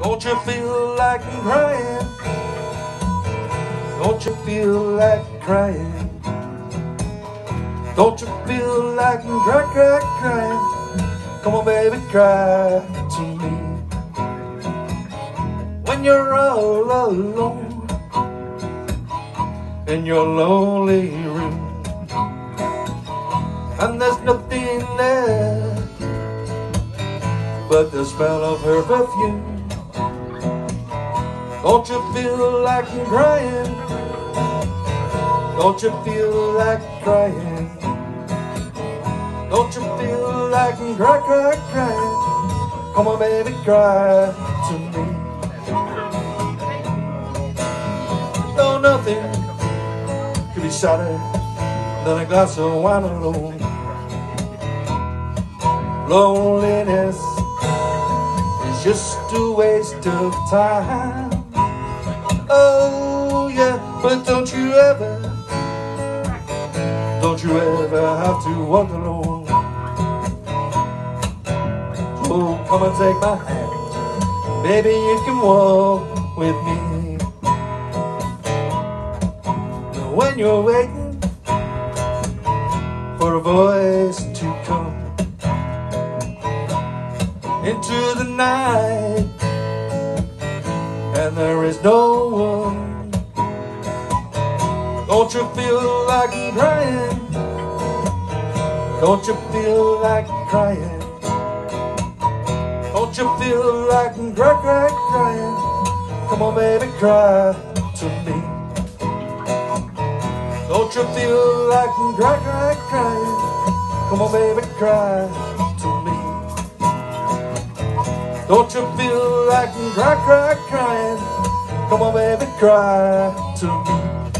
Don't you feel like crying? Don't you feel like crying? Don't you feel like crying? Come on, baby, cry to me. When you're all alone in your lonely room, and there's nothing there but the smell of her perfume. Don't you feel like crying? Don't you feel like crying? Don't you feel like crying? Come on, baby, cry to me. Though nothing could be sadder than a glass of wine alone. Loneliness is just a waste of time. Oh yeah, but don't you ever have to walk alone. Oh, come and take my hand, baby, you can walk with me. When you're waiting for a voice to come into the night, and there is no one. Don't you feel like crying? Don't you feel like crying? Don't you feel like crying? Come on, baby, cry to me. Don't you feel like crying? Come on, baby, cry to me. Don't you feel like crying? Come on, baby, cry to me.